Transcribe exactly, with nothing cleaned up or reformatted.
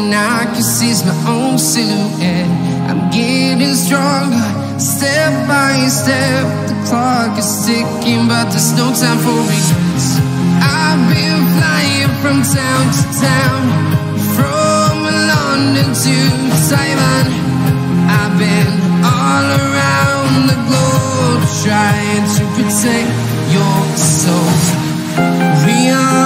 and I can see my own silhouette. I'm getting stronger, step by step. The clock is ticking, but there's no time for regrets. I've been flying from town to town, from London to Taiwan. I've been all around the globe, trying to protect your soul. We are